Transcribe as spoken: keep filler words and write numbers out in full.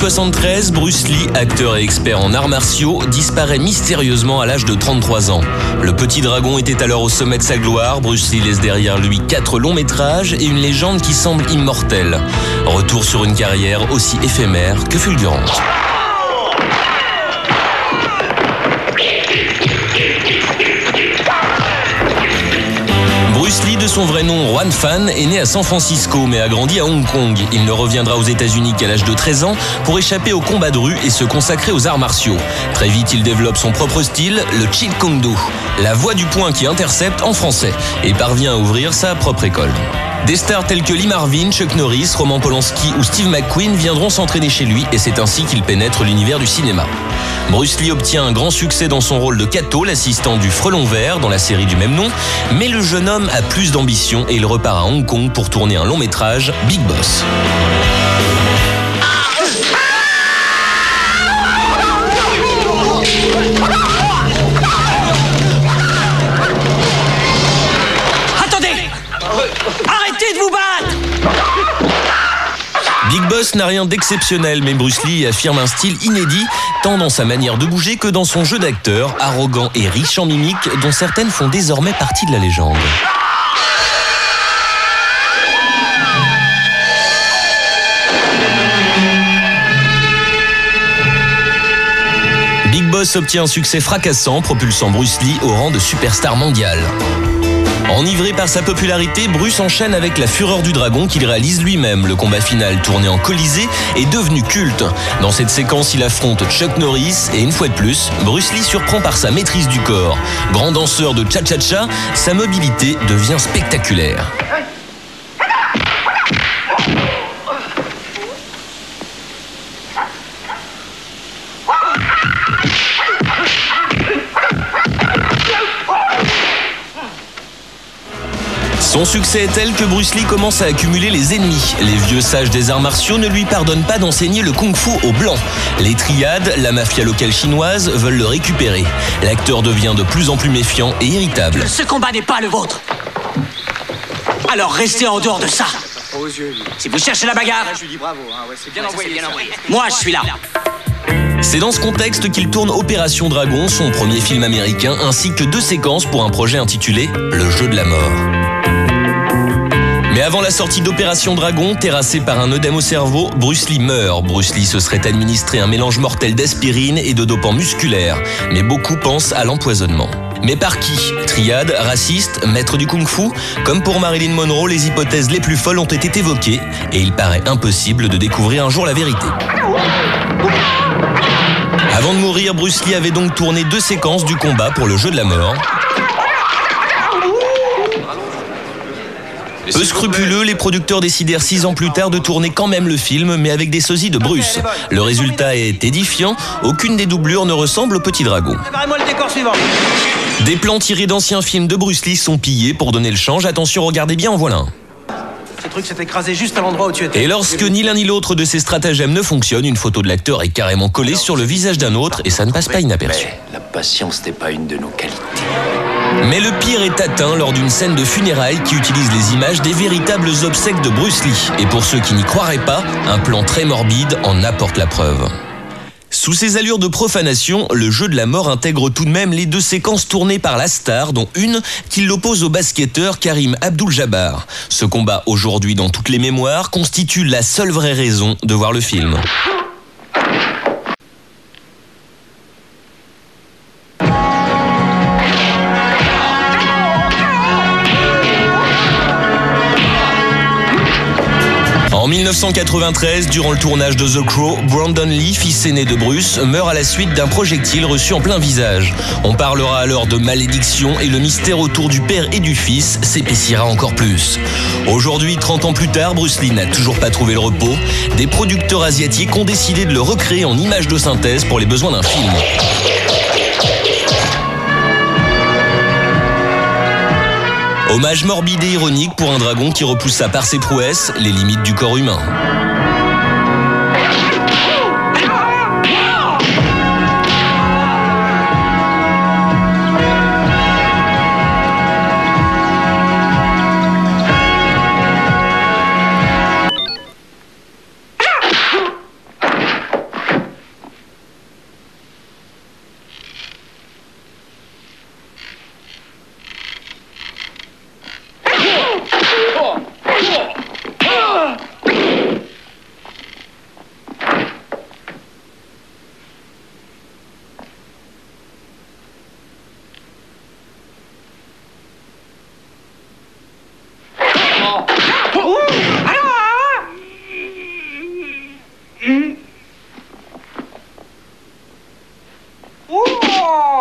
soixante-treize, Bruce Lee, acteur et expert en arts martiaux, disparaît mystérieusement à l'âge de trente-trois ans. Le Petit Dragon était alors au sommet de sa gloire. Bruce Lee laisse derrière lui quatre longs métrages et une légende qui semble immortelle. Retour sur une carrière aussi éphémère que fulgurante. Bruce Lee, de son vrai nom Juan Fan, est né à San Francisco mais a grandi à Hong Kong. Il ne reviendra aux États-Unis qu'à l'âge de treize ans pour échapper aux combats de rue et se consacrer aux arts martiaux. Très vite, il développe son propre style, le Jeet Kune Do, la voix du poing qui intercepte en français, et parvient à ouvrir sa propre école. Des stars tels que Lee Marvin, Chuck Norris, Roman Polanski ou Steve McQueen viendront s'entraîner chez lui et c'est ainsi qu'il pénètre l'univers du cinéma. Bruce Lee obtient un grand succès dans son rôle de Kato, l'assistant du Frelon Vert dans la série du même nom, mais le jeune homme a plus d'ambition et il repart à Hong Kong pour tourner un long métrage, Big Boss. Arrêtez de vous battre! Big Boss n'a rien d'exceptionnel, mais Bruce Lee affirme un style inédit, tant dans sa manière de bouger que dans son jeu d'acteur, arrogant et riche en mimiques, dont certaines font désormais partie de la légende. Big Boss obtient un succès fracassant, propulsant Bruce Lee au rang de superstar mondial. Enivré par sa popularité, Bruce enchaîne avec La Fureur du Dragon qu'il réalise lui-même. Le combat final, tourné en Colisée, est devenu culte. Dans cette séquence, il affronte Chuck Norris et une fois de plus, Bruce Lee surprend par sa maîtrise du corps. Grand danseur de cha-cha-cha, sa mobilité devient spectaculaire. Son succès est tel que Bruce Lee commence à accumuler les ennemis. Les vieux sages des arts martiaux ne lui pardonnent pas d'enseigner le kung-fu aux blancs. Les triades, la mafia locale chinoise, veulent le récupérer. L'acteur devient de plus en plus méfiant et irritable. Ce combat n'est pas le vôtre. Alors restez en dehors de ça. Si vous cherchez la bagarre, je lui dis bravo, hein, ouais, c'est bien envoyé. Moi je suis là. C'est dans ce contexte qu'il tourne Opération Dragon, son premier film américain, ainsi que deux séquences pour un projet intitulé Le Jeu de la Mort. Mais avant la sortie d'Opération Dragon, terrassé par un œdème au cerveau, Bruce Lee meurt. Bruce Lee se serait administré un mélange mortel d'aspirine et de dopants musculaires. Mais beaucoup pensent à l'empoisonnement. Mais par qui? Triade, raciste, maître du kung-fu? Comme pour Marilyn Monroe, les hypothèses les plus folles ont été évoquées et il paraît impossible de découvrir un jour la vérité. Avant de mourir, Bruce Lee avait donc tourné deux séquences du combat pour Le Jeu de la Mort. Peu scrupuleux, les producteurs décidèrent six ans plus tard de tourner quand même le film, mais avec des sosies de Bruce. Le résultat est édifiant, aucune des doublures ne ressemble au Petit Dragon. Des plans tirés d'anciens films de Bruce Lee sont pillés pour donner le change. Attention, regardez bien, en voilà un. Ce truc s'est écrasé juste à l'endroit où tu étais. Et lorsque ni l'un ni l'autre de ces stratagèmes ne fonctionne, une photo de l'acteur est carrément collée sur le visage d'un autre et ça ne passe pas inaperçu. Mais la patience n'est pas une de nos qualités. Mais le pire est atteint lors d'une scène de funérailles qui utilise les images des véritables obsèques de Bruce Lee. Et pour ceux qui n'y croiraient pas, un plan très morbide en apporte la preuve. Sous ses allures de profanation, Le Jeu de la Mort intègre tout de même les deux séquences tournées par la star, dont une qui l'oppose au basketteur Karim Abdul-Jabbar. Ce combat, aujourd'hui dans toutes les mémoires, constitue la seule vraie raison de voir le film. En mille neuf cent quatre-vingt-treize, durant le tournage de The Crow, Brandon Lee, fils aîné de Bruce, meurt à la suite d'un projectile reçu en plein visage. On parlera alors de malédiction et le mystère autour du père et du fils s'épaissira encore plus. Aujourd'hui, trente ans plus tard, Bruce Lee n'a toujours pas trouvé le repos. Des producteurs asiatiques ont décidé de le recréer en images de synthèse pour les besoins d'un film. Hommage morbide et ironique pour un dragon qui repoussa par ses prouesses les limites du corps humain. Oh